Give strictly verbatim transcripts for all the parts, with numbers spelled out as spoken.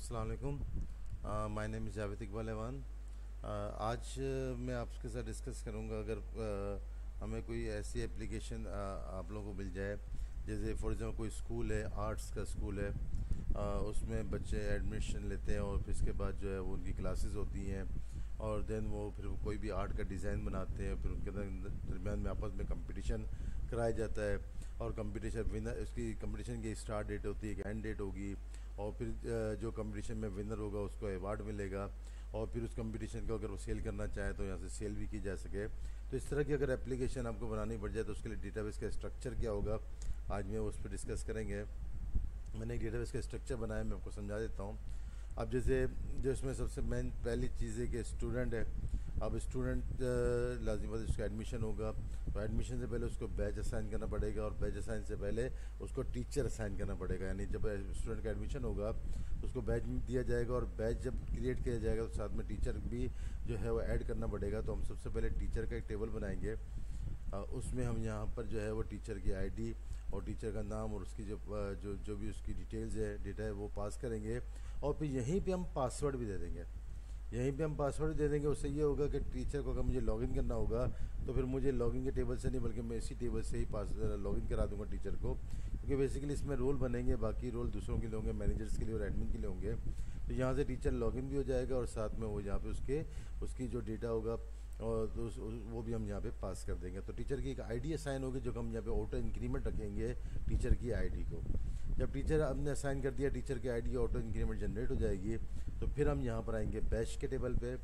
अस्सलाम वालेकुम। My name is Javed Iqbal Awan. आज uh, मैं आपके साथ डिस्कस करूंगा अगर uh, हमें कोई ऐसी एप्लीकेशन uh, आप लोगों को मिल जाए, जैसे फॉर एग्जांपल कोई स्कूल है, आर्ट्स का स्कूल है, uh, उसमें बच्चे एडमिशन लेते हैं और फिर इसके बाद जो है वो उनकी क्लासेस होती हैं और देन वो फिर कोई भी आर्ट का डिज़ाइन बनाते हैं, फिर उनके दरमियान में आपस में कंपटीशन कराया जाता है और कंपटीशन विनर, उसकी कंपटीशन की स्टार्ट डेट होती है, एक एंड डेट होगी और फिर जो कंपटीशन में विनर होगा उसको अवार्ड मिलेगा और फिर उस कंपटीशन को अगर वो सेल करना चाहे तो यहाँ से सेल भी की जा सके। तो इस तरह की अगर एप्लीकेशन आपको बनानी पड़ जाए तो उसके लिए डेटाबेस का स्ट्रक्चर क्या होगा, आज मैं उस पर डिस्कस करेंगे। मैंने एक डेटाबेस का स्ट्रक्चर बनाया, मैं आपको समझा देता हूँ। अब जैसे जो इसमें सबसे मेन पहली चीज़ है कि स्टूडेंट है। अब स्टूडेंट लाजिम बात उसका एडमिशन होगा, तो एडमिशन से पहले उसको बैच असाइन करना पड़ेगा और बैच असाइन से पहले उसको टीचर असाइन करना पड़ेगा। यानी जब स्टूडेंट का एडमिशन होगा तो उसको बैच दिया जाएगा और बैच जब क्रिएट किया जाएगा तो साथ में टीचर भी जो है वो ऐड करना पड़ेगा। तो हम सबसे पहले टीचर का एक टेबल बनाएंगे, उसमें हम यहाँ पर जो है वो टीचर की आईडी और टीचर का नाम और उसकी जो जो जो भी उसकी डिटेल्स है, डेटा है, वो पास करेंगे और फिर यहीं पे हम पासवर्ड भी दे देंगे। यहीं पे हम पासवर्ड दे देंगे। उससे ये होगा कि टीचर को अगर मुझे लॉगिन करना होगा तो फिर मुझे लॉगिन के टेबल से नहीं बल्कि मैं इसी टेबल से ही पास लॉगिन करा दूंगा टीचर को, क्योंकि बेसिकली इसमें रोल बनेंगे, बाकी रोल दूसरों के लिए होंगे, मैनेजर्स के लिए और एडमिन के लिए होंगे। तो यहाँ से टीचर लॉगिन भी हो जाएगा और साथ में वो यहाँ पे उसके उसकी जो डेटा होगा और तो उस, वो भी हम यहाँ पे पास कर देंगे। तो टीचर की एक आईडी असाइन होगी जो कि हम यहाँ पे ऑटो इंक्रीमेंट रखेंगे टीचर की आईडी को। जब टीचर हमने असाइन कर दिया, टीचर की आईडी ऑटो इंक्रीमेंट जनरेट हो जाएगी। तो फिर हम यहाँ पर आएंगे बैच के टेबल पे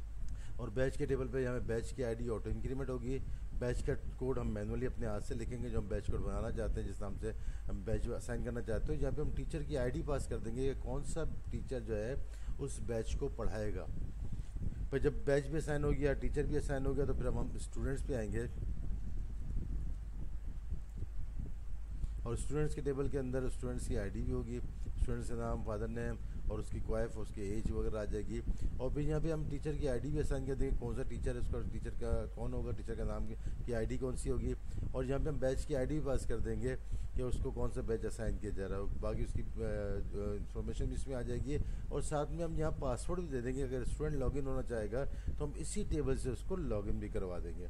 और बैच के टेबल पे यहाँ पे बैच की आईडी ऑटो इंक्रीमेंट होगी। बैच का कोड हम मैनुअली अपने हाथ से लिखेंगे, जो हम बैच कोड बनाना चाहते हैं, जिस नाम से हम बैच असाइन करना चाहते हैं। यहाँ पे हम टीचर की आईडी पास कर देंगे कि कौन सा टीचर जो है उस बैच को पढ़ाएगा। पर जब बैच भी असाइन हो गया, टीचर भी असाइन हो गया, तो फिर हम स्टूडेंट्स पे आएंगे और स्टूडेंट्स के टेबल के अंदर स्टूडेंट्स की आईडी भी होगी, स्टूडेंट्स का नाम, फादर नेम और उसकी क्वाइफ, उसकी एज वगैरह आ जाएगी। और फिर यहाँ पे हम टीचर की आईडी भी असाइन कर देंगे, कौन सा टीचर है, उसका टीचर का कौन होगा, टीचर का नाम की आईडी कौन सी होगी। और यहाँ पे हम बैच की आईडी भी पास कर देंगे कि उसको कौन सा बैच असाइन किया जा रहा है, बाकी उसकी इंफॉर्मेशन भी इसमें आ जाएगी। और साथ में हम यहाँ पासवर्ड भी दे देंगे, अगर स्टूडेंट लॉगिन होना चाहेगा तो हम इसी टेबल से उसको लॉगिन भी करवा देंगे।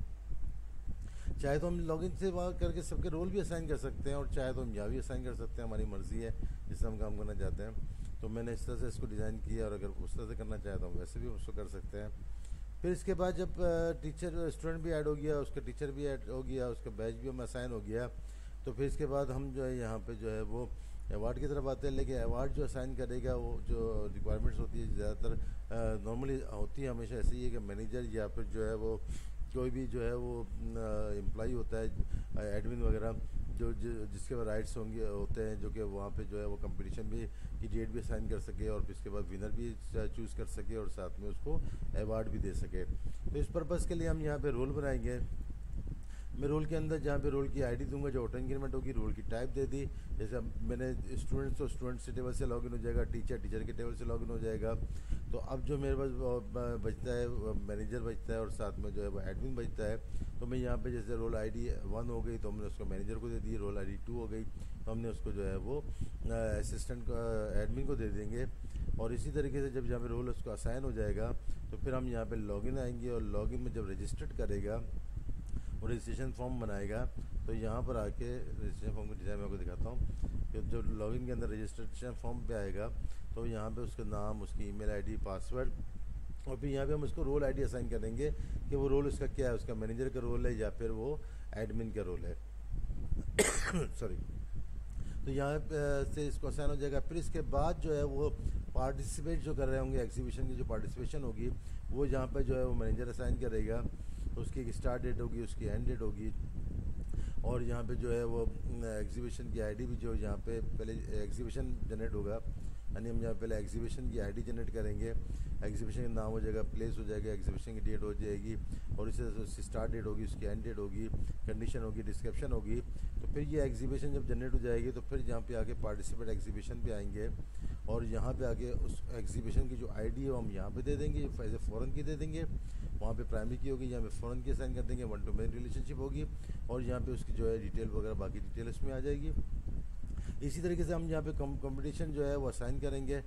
चाहे तो हम लॉगिन से वहाँ करके सबके रोल भी असाइन कर सकते हैं और चाहे तो हम यहाँ भी असाइन कर सकते हैं, हमारी मर्ज़ी है जिससे हम काम करना चाहते हैं। तो मैंने इस तरह से इसको डिज़ाइन किया और अगर उस तरह से करना चाहता हूँ वैसे भी उसको कर सकते हैं। फिर इसके बाद जब टीचर स्टूडेंट भी ऐड हो गया, उसका टीचर भी ऐड हो गया, उसका बैच भी हम असाइन हो गया, तो फिर इसके बाद हम जो है यहाँ पर जो है वो अवार्ड की तरफ आते हैं। लेकिन अवार्ड जो असाइन करेगा वो जो रिक्वायरमेंट्स होती है ज़्यादातर नॉर्मली होती है हमेशा ऐसे ही है कि मैनेजर या फिर जो है वो कोई भी जो है वो एम्प्लॉई होता है, एडमिन वगैरह, जो जिसके पास राइट्स होंगे होते हैं, जो कि वहाँ पे जो है वो कंपटीशन भी की डेट भी असाइन कर सके और फिर इसके बाद विनर भी चूज़ कर सके और साथ में उसको अवार्ड भी दे सके। तो इस पर्पज़ के लिए हम यहाँ पे रोल बनाएंगे। मैं रोल के अंदर जहाँ पे रोल की आईडी दूंगा जो ऑटो इंक्रीमेंट होगी, रोल की टाइप दे दी। जैसे मैंने स्टूडेंट्स तो स्टूडेंट्स के टेबल से लॉगिन हो जाएगा, टीचर टीचर के टेबल से लॉगिन हो जाएगा। तो अब जो मेरे पास बचता है मैनेजर बचता है और साथ में जो है वो एडमिन बचता है। तो मैं यहाँ पे जैसे रोल आईडी वन हो गई तो हमने उसको मैनेजर को दे दी, रोल आईडी टू हो गई तो हमने उसको जो है वो असिस्टेंट को एडमिन को दे देंगे। और इसी तरीके से जब यहाँ पे रोल उसको असाइन हो जाएगा तो फिर हम यहाँ पे लॉगिन आएंगे और लॉगिन में जब रजिस्टर्ड करेगा वो रजिस्ट्रेशन फॉर्म बनाएगा। तो यहाँ पर आके रजिस्ट्रेशन फॉर्म की डिज़ाइन मैं आपको दिखाता हूँ कि जो लॉगिन के अंदर रजिस्ट्रेशन फॉर्म पे आएगा तो यहाँ पे उसका नाम, उसकी ईमेल आईडी, पासवर्ड और फिर यहाँ पे हम उसको रोल आईडी असाइन करेंगे कि वो रोल उसका क्या है, उसका मैनेजर का रोल है या फिर वो एडमिन का रोल है सॉरी। तो यहाँ से इसको असाइन हो जाएगा। फिर इसके बाद जो है वो पार्टिसिपेट जो कर रहे होंगे एग्जीबिशन की जो पार्टिसिपेशन होगी वो यहाँ पर जो है वो मैनेजर असाइन करेगा। तो उसकी एक स्टार्ट डेट होगी, उसकी एंड डेट होगी और यहाँ पे जो है वो एग्जीबिशन की आईडी भी जो यहाँ पे पहले एग्जीबिशन जनरेट होगा, यानी हम यहाँ पहले एग्जीबिशन की आईडी जनरेट करेंगे, एग्जीबिशन का नाम हो जाएगा, प्लेस हो जाएगा, एग्जीबिशन की डेट हो जाएगी और इसी तरह से उसकी स्टार्ट डेट होगी, उसकी एंड डेट होगी, कंडीशन होगी, डिस्क्रिप्शन होगी। तो फिर ये एग्जीबिशन जब जनरेट हो जाएगी तो फिर यहाँ पे आके पार्टिसिपेट एग्जीबिशन पे आएंगे और यहाँ पे आके उस एग्जीबिशन की जो आईडी है वो हम यहाँ पे दे देंगे, एज ए फ़ॉरन की दे देंगे। वहाँ पे प्राइमरी की होगी, यहाँ पे फ़ॉरन की असाइन कर देंगे, वन टू मैन रिलेशनशिप होगी और यहाँ पे उसकी जो है डिटेल वगैरह बाकी डिटेल उसमें आ जाएगी। इसी तरीके से हम यहाँ पे कंपटीशन जो है वो असाइन करेंगे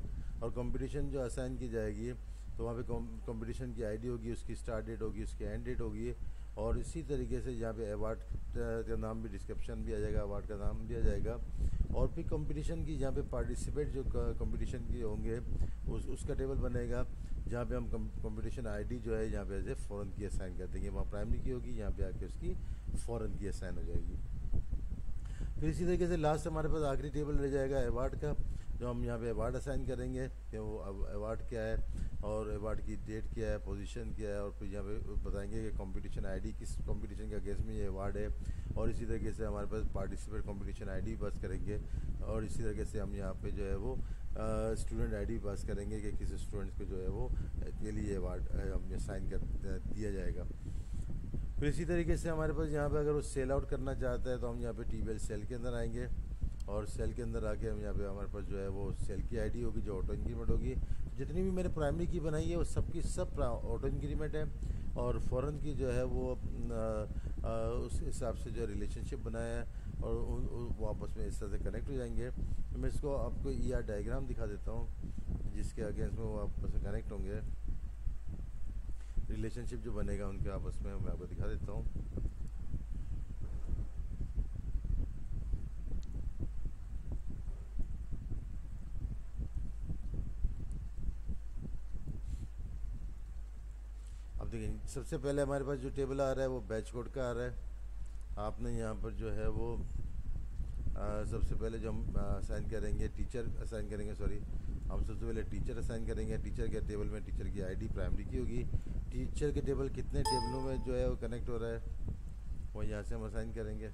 और कंपटीशन जो असाइन की जाएगी तो वहाँ पे कंपटीशन की आईडी होगी, उसकी स्टार्ट डेट होगी, उसकी एंड डेट होगी, और इसी तरीके से यहाँ पे अवार्ड का नाम भी, डिस्क्रिप्शन भी आ जाएगा, अवार्ड का नाम भी आ जाएगा। और फिर कंपटीशन की जहाँ पे पार्टिसिपेट जो कंपटीशन की होंगे उस उसका टेबल बनेगा, जहाँ पे हम कंपटीशन आईडी जो है यहाँ पे एज ए फ़ॉरेन की असाइन कर देंगे। वहाँ प्राइमरी की होगी, यहाँ पे आके उसकी फ़ॉरेन की असाइन हो जाएगी। फिर इसी तरीके से लास्ट हमारे पास आखिरी टेबल रह जाएगा अवार्ड का, जो हम यहाँ पे अवार्ड असाइन करेंगे कि वो अवार्ड क्या है और अवार्ड की डेट क्या है, पोजीशन क्या है, और फिर यहाँ पे बताएंगे कि कंपटीशन आईडी किस कंपटीशन के अगेंस्ट में ये अवार्ड है। और इसी तरीके से हमारे पास पार्टिसिपेट कंपटीशन आईडी पास करेंगे, और इसी तरीके से हम यहाँ पे जो है वो स्टूडेंट आईडी पास करेंगे कि किस स्टूडेंट्स को जो है वो के लिए अवार्ड हमें साइन कर दिया जाएगा। फिर इसी तरीके से हमारे पास यहाँ पे अगर वो सेल आउट करना चाहता है तो हम यहाँ पे टी बी एल सेल के अंदर आएंगे, और सेल के अंदर आके हम यहाँ पे हमारे पास जो है वो सेल की आईडी होगी जो ऑटो इंक्रीमेंट होगी। जितनी भी मैंने प्राइमरी की बनाई है वो सबकी सब ऑटो इंक्रीमेंट है, और फ़ॉरेन की जो है वो आ, आ, उस हिसाब से जो रिलेशनशिप बनाया है, और वो आपस में इस तरह से कनेक्ट हो जाएंगे। तो मैं इसको आपको ई आर डायग्राम दिखा देता हूँ जिसके अगेंस्ट में वो आपस में कनेक्ट होंगे, रिलेशनशिप जो बनेगा उनके आपस में, मैं आपको दिखा देता हूँ। अब देखिए, सबसे पहले हमारे पास जो टेबल आ रहा है वो बैच कोड का आ रहा है। आपने यहाँ पर जो है वो आ, सबसे पहले जो हम असाइन करेंगे टीचर असाइन करेंगे सॉरी हम सबसे पहले टीचर असाइन करेंगे। टीचर के टेबल में टीचर की आईडी प्राइमरी की होगी। टीचर के टेबल कितने टेबलों में जो है वो कनेक्ट हो रहा है वो यहाँ से हम असाइन करेंगे।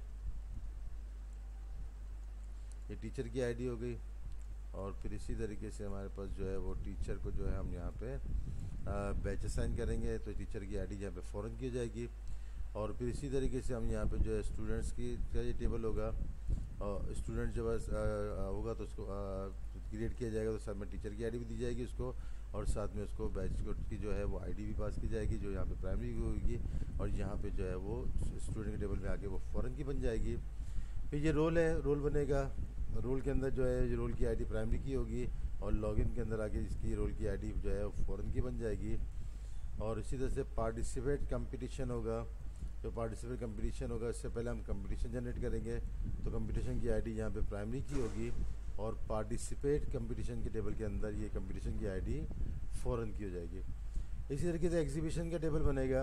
ये टीचर की आईडी हो गई, और फिर इसी तरीके से हमारे पास जो है वो टीचर को जो है हम यहाँ पे बैच असाइन करेंगे, तो टीचर की आईडी यहाँ पे फ़ॉरेन की जाएगी। और फिर इसी तरीके से हम यहाँ पे जो है स्टूडेंट्स की का ये टेबल होगा, और स्टूडेंट जब होगा तो उसको क्रिएट किया जाएगा, तो साथ में टीचर की आईडी भी दी जाएगी उसको, और साथ में उसको बैच कोड की जो है वो आईडी भी पास की जाएगी जो यहाँ पे प्राइमरी की होगी, और यहाँ पे जो है वो स्टूडेंट के टेबल में आके वो फ़ॉरेन की बन जाएगी। फिर ये रोल है, रोल बनेगा, रोल के अंदर जो है ये रोल की आईडी प्राइमरी की होगी, और लॉगिन के अंदर आके इसकी रोल की आईडी जो है वो फ़ॉरेन की बन जाएगी। और इसी तरह से पार्टिसिपेट कंपटीशन होगा, जो पार्टिसिपेट कंपटीशन होगा इससे पहले हम कंपटीशन जनरेट करेंगे, तो कंपटीशन की आईडी यहाँ पे प्राइमरी की होगी, और पार्टिसिपेट कंपटीशन के टेबल के अंदर ये कंपटीशन की आईडी फ़ॉरेन की हो जाएगी। इसी तरीके से एग्जीबिशन का टेबल बनेगा।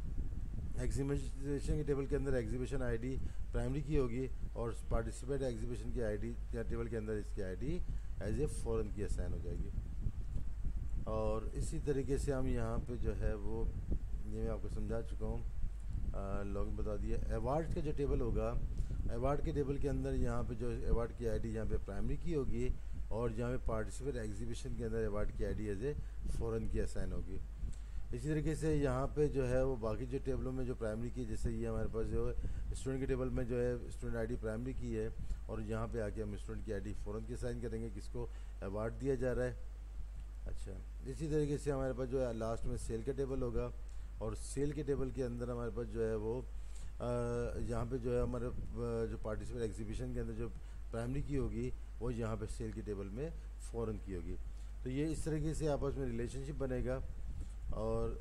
एग्जीबिशन के टेबल के अंदर एग्जीबिशन आईडी प्राइमरी की होगी, और पार्टिसिपेट एग्जीबिशन की आईडी या टेबल के अंदर इसकी आईडी एज ए फ़ॉरेन की असाइन हो जाएगी। और इसी तरीके से हम यहाँ पे जो है वो ये मैं आपको समझा चुका हूँ, लॉगिन बता दिया। अवार्ड का जो टेबल होगा, अवार्ड के टेबल के अंदर यहाँ पे जो अवार्ड की आईडी यहाँ पे प्राइमरी की होगी, और यहाँ पे पार्टिसिपेट एग्जीबिशन के अंदर अवार्ड की आईडी एज ए फ़ॉरेन की असाइन होगी। इसी तरीके से यहाँ पे जो है वो बाकी जो टेबलों में जो प्राइमरी की, जैसे ये हमारे पास जो है स्टूडेंट के टेबल में जो है स्टूडेंट आईडी प्राइमरी की है, और यहाँ पे आके हम स्टूडेंट की आईडी फ़ॉरेन की असाइन करेंगे किसको अवार्ड दिया जा रहा है। अच्छा, इसी तरीके से हमारे पास जो है लास्ट में सेल का टेबल होगा, और सेल के टेबल के अंदर हमारे पास जो है वो यहाँ पे जो है हमारे जो पार्टिसिपेट एग्जीबिशन के अंदर जो प्राइमरी की होगी वो यहाँ पे सेल के टेबल में फ़ॉरेन की होगी। तो ये इस तरीके से आपस में रिलेशनशिप बनेगा, और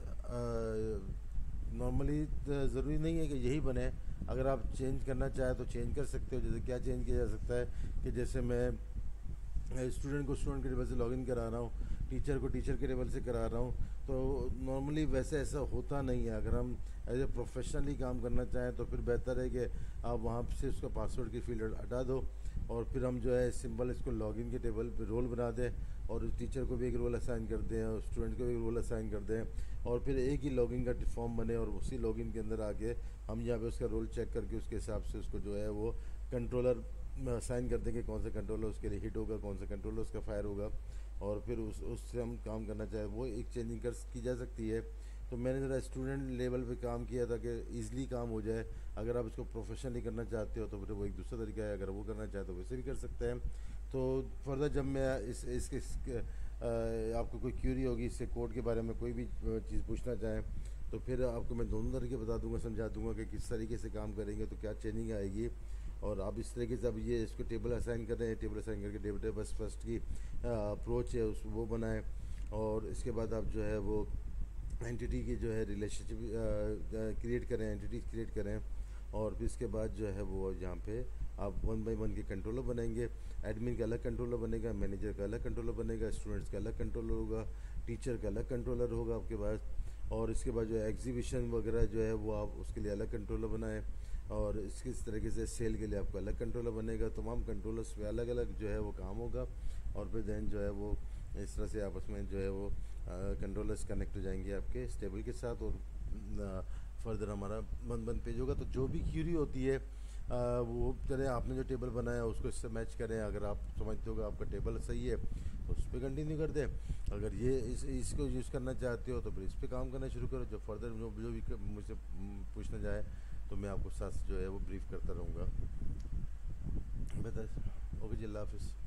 नॉर्मली ज़रूरी नहीं है कि यही बने, अगर आप चेंज करना चाहें तो चेंज कर सकते हो। जैसे क्या चेंज किया जा सकता है कि जैसे मैं स्टूडेंट को स्टूडेंट के टेबल से लॉगिन करा रहा हूँ, टीचर को टीचर के टेबल से करा रहा हूँ, तो नॉर्मली वैसे ऐसा होता नहीं है। अगर हम एज ए प्रोफेशनली काम करना चाहें तो फिर बेहतर है कि आप वहाँ से उसका पासवर्ड की फील्ड हटा दो, और फिर हम जो है सिंपल इसको लॉगिन के टेबल पे रोल बना दें, और टीचर को भी एक रोल असाइन कर दें और स्टूडेंट को भी एक रोल असाइन कर दें, और फिर एक ही लॉगिन का फॉर्म बने, और उसी लॉगिन के अंदर आके हम यहाँ पे उसका रोल चेक करके उसके हिसाब से उसको जो है वो कंट्रोलर असाइन कर देंगे, कौन सा कंट्रोलर उसके लिए हिट होगा, कौन सा कंट्रोलर उसका फायर होगा, और फिर उस उससे हम काम करना चाहें वो एक चेंजिंग कर की जा सकती है। तो मैंने ज़रा स्टूडेंट लेवल पे काम किया था कि ईज़िली काम हो जाए। अगर आप इसको प्रोफेशनली करना चाहते हो तो फिर वो एक दूसरा तरीका है, अगर वो करना चाहे तो वैसे भी कर सकते हैं। तो फर्दर जब मैं इस इसके इस, आपको कोई क्यूरी होगी इससे कोड के बारे में कोई भी चीज़ पूछना चाहें तो फिर आपको मैं दोनों तरीके बता दूंगा, समझा दूंगा कि किस तरीके से काम करेंगे तो क्या चेंजिंग आएगी। और आप इस तरीके से अब ये इसको टेबल असाइन कर रहे हैं, टेबल असाइन करके टेबल बस फर्स्ट की अप्रोच है उस वो बनाएं। और इसके बाद आप जो है वो एंटिटी की जो है रिलेशनशिप क्रिएट करें, एंटिटीज क्रिएट करें। और फिर इसके बाद जो है वो यहाँ पे आप वन बाय वन के कंट्रोलर बनाएंगे। एडमिन का अलग कंट्रोलर बनेगा, मैनेजर का अलग कंट्रोलर बनेगा, स्टूडेंट्स का अलग कंट्रोलर होगा, टीचर का अलग कंट्रोलर होगा आपके पास। और इसके बाद जो है एग्जीबिशन वगैरह जो है वो आप उसके लिए अलग कंट्रोलर बनाएं। और इसके इस तरीके से सेल के लिए आपको अलग कंट्रोलर बनेगा। तमाम कंट्रोलर्स पे अलग अलग जो है वो काम होगा। और फिर देन जो है वो इस तरह से आपस में जो है वो कंट्रोलर्स कनेक्ट हो जाएंगे आपके स्टेबल के साथ। और फर्दर हमारा वन वन पेज होगा। तो जो भी क्यूरी होती है आ, वो चले आपने जो टेबल बनाया उसको इससे मैच करें। अगर आप समझते हो कि आपका टेबल सही है तो उस पर कंटिन्यू कर दें। अगर ये इस इसको यूज़ करना चाहते हो तो फिर इस पर काम करना शुरू करो। जो फर्दर जो जो भी मुझसे पूछना जाए तो मैं आपको साथ जो है वो ब्रीफ करता रहूँगा। बेहतर। ओके जी, अल्लाह हाफिज़।